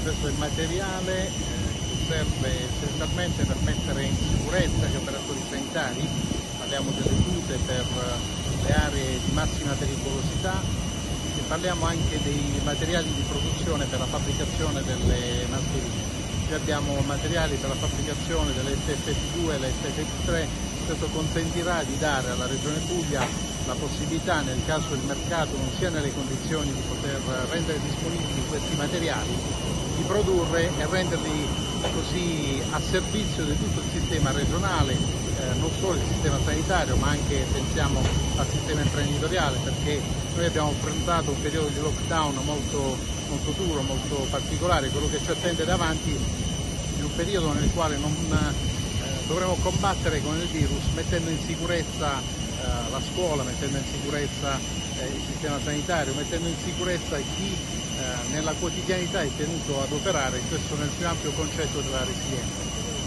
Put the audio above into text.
Questo è il materiale che serve essenzialmente per mettere in sicurezza gli operatori sanitari, parliamo delle tute per le aree di massima pericolosità e parliamo anche dei materiali di produzione per la fabbricazione delle mascherine. Qui abbiamo materiali per la fabbricazione delle FFP2 e le FFP3, questo consentirà di dare alla Regione Puglia la possibilità, nel caso il mercato non sia nelle condizioni di poter rendere disponibili questi materiali, di produrre e renderli così a servizio di tutto il sistema regionale, non solo il sistema sanitario ma anche pensiamo al sistema imprenditoriale, perché noi abbiamo affrontato un periodo di lockdown molto duro, molto particolare. Quello che ci attende davanti è un periodo nel quale dovremo combattere con il virus mettendo in sicurezza la scuola, mettendo in sicurezza il sistema sanitario, mettendo in sicurezza chi nella quotidianità è tenuto ad operare, questo nel più ampio concetto della resilienza.